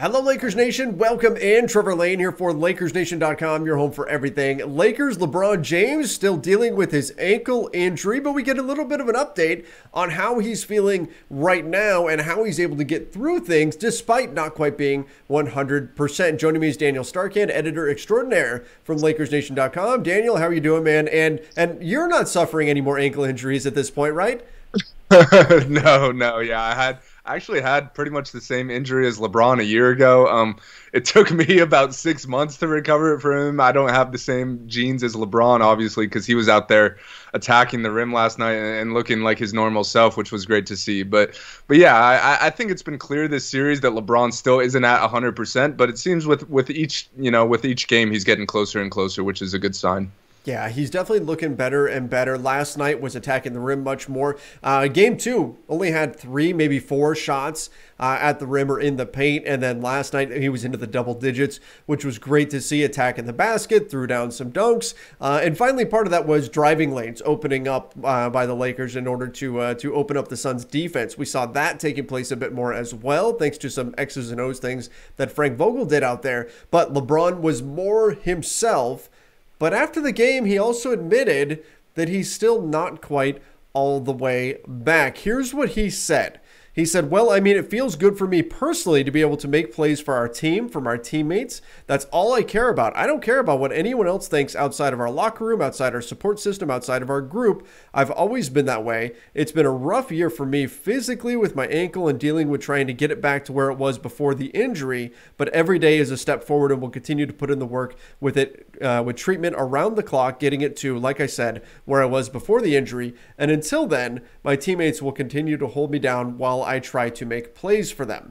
Hello, Lakers Nation. Welcome in. Trevor Lane here for LakersNation.com, your home for everything Lakers. LeBron James still dealing with his ankle injury, but we get a little bit of an update on how he's feeling right now and how he's able to get through things despite not quite being 100%. Joining me is Daniel Starkand, editor extraordinaire from LakersNation.com. Daniel, how are you doing, man? And you're not suffering any more ankle injuries at this point, right? No. Yeah, I actually had pretty much the same injury as LeBron a year ago. It took me about 6 months to recover it from him. I don't have the same genes as LeBron, obviously, because he was out there attacking the rim last night and looking like his normal self, which was great to see. But yeah, I think it's been clear this series that LeBron still isn't at 100%. But it seems with each game he's getting closer and closer, which is a good sign. Yeah, he's definitely looking better and better. Last night was attacking the rim much more. Game two only had 3, maybe 4 shots at the rim or in the paint. And then last night he was into the double digits, which was great to see. Attacking the basket, threw down some dunks. And finally, part of that was driving lanes opening up by the Lakers in order to open up the Suns' defense. We saw that taking place a bit more as well, thanks to some X's and O's things that Frank Vogel did out there. But LeBron was more himself. But after the game, he also admitted that he's still not quite all the way back. Here's what he said. He said, well, I mean, it feels good for me personally to be able to make plays for our team, from our teammates. That's all I care about. I don't care about what anyone else thinks outside of our locker room, outside our support system, outside of our group. I've always been that way. It's been a rough year for me physically with my ankle and dealing with trying to get it back to where it was before the injury. But every day is a step forward, and we'll continue to put in the work with it, with treatment around the clock, getting it to, like I said, where I was before the injury. And until then, my teammates will continue to hold me down while I try to make plays for them.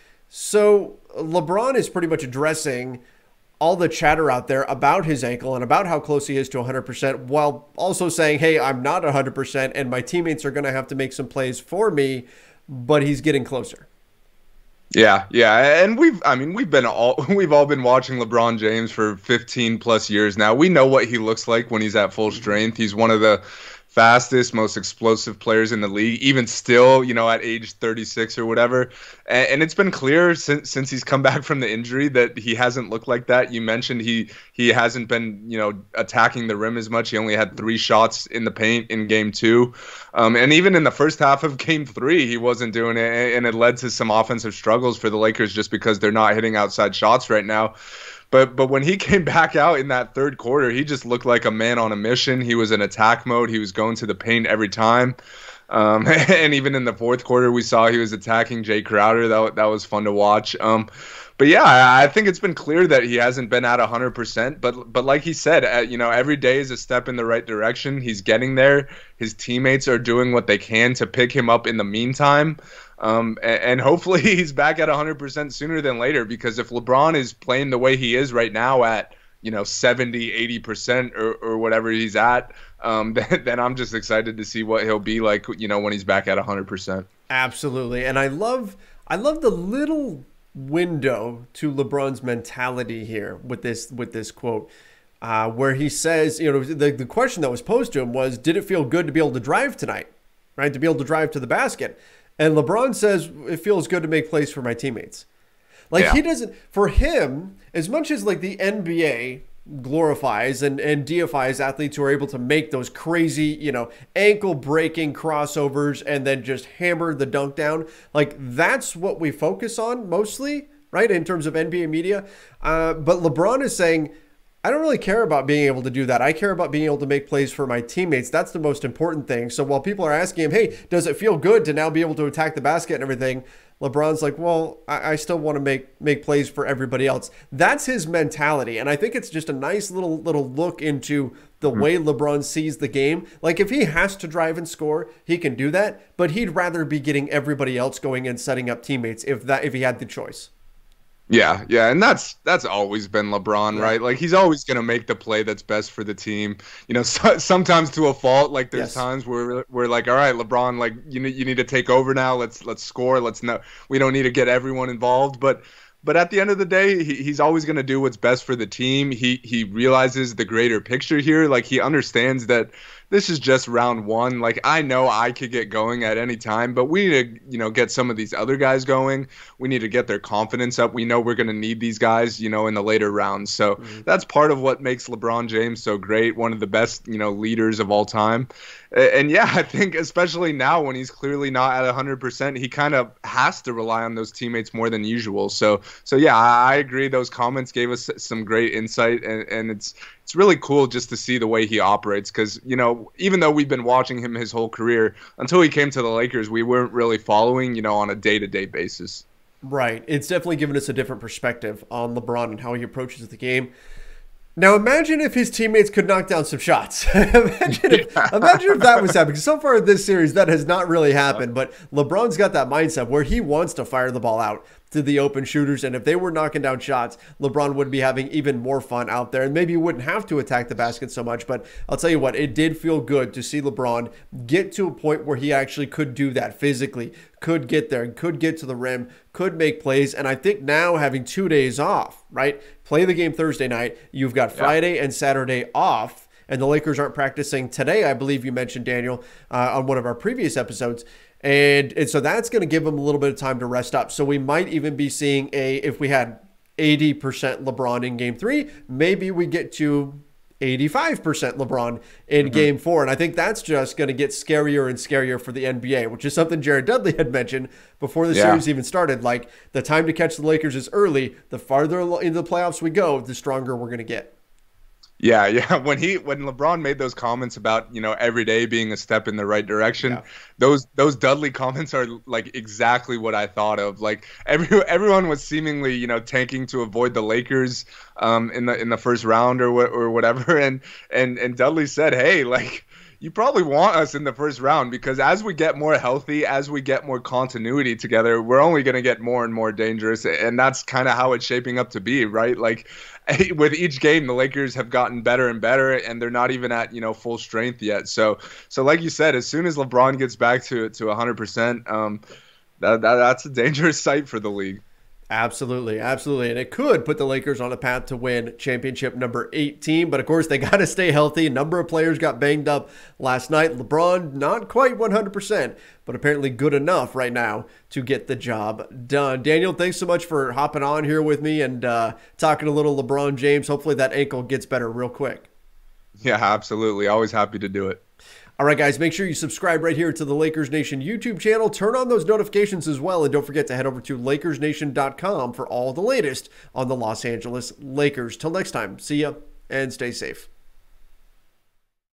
So LeBron is pretty much addressing all the chatter out there about his ankle and about how close he is to 100%, while also saying, hey, I'm not 100% and my teammates are going to have to make some plays for me, but he's getting closer. Yeah, and we've all been watching LeBron James for 15 plus years now. We know what he looks like when he's at full strength. He's one of the fastest, most explosive players in the league, even still, at age 36 or whatever. And it's been clear since he's come back from the injury that he hasn't looked like that. You mentioned he hasn't been, attacking the rim as much. He only had 3 shots in the paint in game 2. And even in the first half of game 3, he wasn't doing it. And it led to some offensive struggles for the Lakers just because they're not hitting outside shots right now. But when he came back out in that third quarter, he just looked like a man on a mission. He was in attack mode. He was going to the paint every time. And even in the fourth quarter, we saw he was attacking Jay Crowder. That was fun to watch. But yeah, I think it's been clear that he hasn't been at 100%. But like he said, every day is a step in the right direction. He's getting there. His teammates are doing what they can to pick him up in the meantime. And hopefully he's back at 100% sooner than later, because if LeBron is playing the way he is right now at 70, 80% or whatever he's at, then I'm just excited to see what he'll be like when he's back at 100%. Absolutely. And I love the little window to LeBron's mentality here with this quote, where he says, the question that was posed to him was, did it feel good to be able to drive tonight, right? To be able to drive to the basket. And LeBron says, it feels good to make plays for my teammates. He doesn't, for him, as much as like the NBA glorifies and deifies athletes who are able to make those crazy, ankle breaking crossovers and then just hammer the dunk down, like that's what we focus on mostly, right? In terms of NBA media. But LeBron is saying, I don't really care about being able to do that. I care about being able to make plays for my teammates. That's the most important thing. So while people are asking him, hey, does it feel good to now be able to attack the basket and everything? LeBron's like, well, I still want to make plays for everybody else. That's his mentality. And I think it's just a nice little look into the way LeBron sees the game. Like if he has to drive and score, he can do that. But he'd rather be getting everybody else going and setting up teammates if he had the choice. Yeah, and that's always been LeBron, right? Like he's always gonna make the play that's best for the team. Sometimes to a fault. Like there's times where we're like, all right, LeBron, like you need to take over now. Let's score. We don't need to get everyone involved, but at the end of the day, he's always gonna do what's best for the team. He realizes the greater picture here. Like he understands that this is just round one. Like, I know I could get going at any time, but we need to, get some of these other guys going. We need to get their confidence up. We know we're going to need these guys, in the later rounds. So that's part of what makes LeBron James so great, one of the best, leaders of all time. And yeah, I think especially now when he's clearly not at 100%, he kind of has to rely on those teammates more than usual. So yeah, I agree. Those comments gave us some great insight, and it's really cool just to see the way he operates because, even though we've been watching him his whole career, until he came to the Lakers, we weren't really following, on a day-to-day basis. Right. It's definitely given us a different perspective on LeBron and how he approaches the game. Now, imagine if his teammates could knock down some shots. imagine if that was happening. So far in this series, that has not really happened. But LeBron's got that mindset where he wants to fire the ball out to the open shooters. And if they were knocking down shots, LeBron would be having even more fun out there. And maybe he wouldn't have to attack the basket so much. But I'll tell you what, it did feel good to see LeBron get to a point where he actually could do that physically, could get there, could get to the rim, could make plays. And I think now having 2 days off, right? Play the game Thursday night. You've got Friday and Saturday off. And the Lakers aren't practicing today, I believe you mentioned, Daniel, on one of our previous episodes. And so that's going to give him a little bit of time to rest up. So we might even be seeing if we had 80% LeBron in game 3, maybe we get to 85% LeBron in game 4. And I think that's just going to get scarier and scarier for the NBA, which is something Jared Dudley had mentioned before the series even started. Like, the time to catch the Lakers is early. The farther into the playoffs we go, the stronger we're going to get. Yeah. When LeBron made those comments about, every day being a step in the right direction, those Dudley comments are like exactly what I thought of. Like everyone was seemingly, tanking to avoid the Lakers in the first round or whatever, and Dudley said, hey, like, you probably want us in the first round because as we get more healthy, as we get more continuity together, we're only going to get more and more dangerous. And that's kind of how it's shaping up to be, right? Like, with each game, the Lakers have gotten better and better, and they're not even at, full strength yet. So like you said, as soon as LeBron gets back to 100%, that's a dangerous sight for the league. Absolutely. And it could put the Lakers on a path to win championship number 18. But of course, they got to stay healthy. A number of players got banged up last night. LeBron, not quite 100%, but apparently good enough right now to get the job done. Daniel, thanks so much for hopping on here with me and talking a little LeBron James. Hopefully that ankle gets better real quick. Yeah, absolutely. Always happy to do it. All right, guys, make sure you subscribe right here to the Lakers Nation YouTube channel. Turn on those notifications as well. And don't forget to head over to LakersNation.com for all the latest on the Los Angeles Lakers. Till next time, see ya and stay safe.